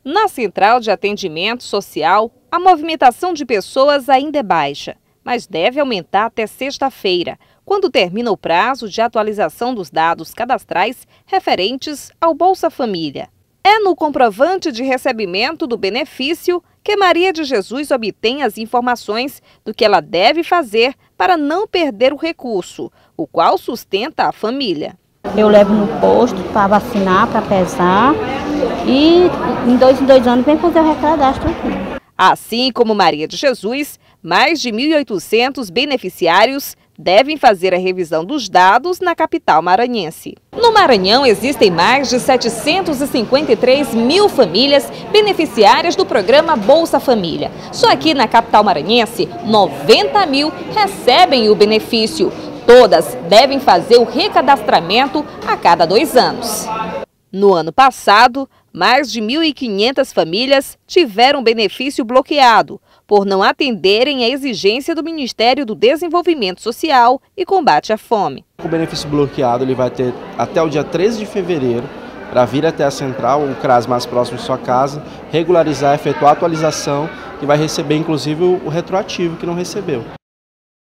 Na Central de Atendimento Social, a movimentação de pessoas ainda é baixa, mas deve aumentar até sexta-feira, quando termina o prazo de atualização dos dados cadastrais referentes ao Bolsa Família. É no comprovante de recebimento do benefício que Maria de Jesus obtém as informações do que ela deve fazer para não perder o recurso, o qual sustenta a família. Eu levo no posto para vacinar, para pesar e em dois anos vem fazer o recadastro aqui. Assim como Maria de Jesus, mais de 1.800 beneficiários devem fazer a revisão dos dados na capital maranhense. No Maranhão existem mais de 753 mil famílias beneficiárias do programa Bolsa Família. Só aqui na capital maranhense, 90 mil recebem o benefício. Todas devem fazer o recadastramento a cada 2 anos. No ano passado, mais de 1.500 famílias tiveram benefício bloqueado por não atenderem à exigência do Ministério do Desenvolvimento Social e Combate à Fome. O benefício bloqueado ele vai ter até o dia 13 de fevereiro para vir até a central, o CRAS mais próximo de sua casa, regularizar, efetuar a atualização e vai receber inclusive o retroativo que não recebeu.